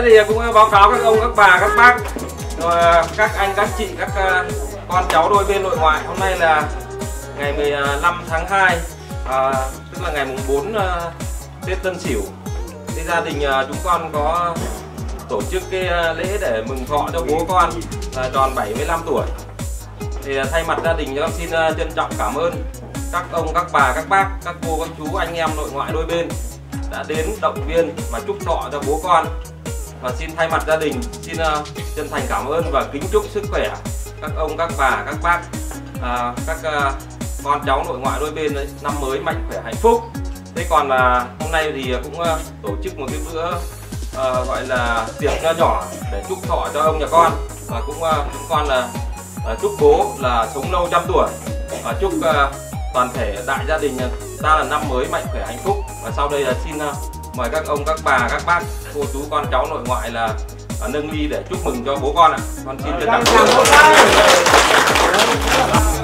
thì cũng báo cáo các ông, các bà, các bác, rồi các anh, các chị, các con cháu đôi bên nội ngoại. Hôm nay là ngày 15 tháng 2, tức là ngày mùng 4 Tết Tân Sửu. Thì gia đình chúng con có tổ chức cái lễ để mừng thọ cho bố con là tròn 75 tuổi. Thì thay mặt gia đình con xin trân trọng cảm ơn các ông, các bà, các bác, các cô, các chú, anh em nội ngoại đôi bên đã đến động viên và chúc thọ cho bố con. Và xin thay mặt gia đình xin chân thành cảm ơn và kính chúc sức khỏe các ông, các bà, các bác, các con cháu nội ngoại đôi bên năm mới mạnh khỏe hạnh phúc. Thế còn hôm nay thì cũng tổ chức một cái bữa gọi là tiệc nho nhỏ để chúc thọ cho ông nhà con, và cũng chúng con là chúc bố là sống lâu trăm tuổi, và chúc toàn thể đại gia đình ta là năm mới mạnh khỏe hạnh phúc. Và sau đây là xin mời các ông, các bà, các bác, cô chú, con cháu nội ngoại là nâng ly để chúc mừng cho bố con ạ. Con xin trân trọng cảm ơn.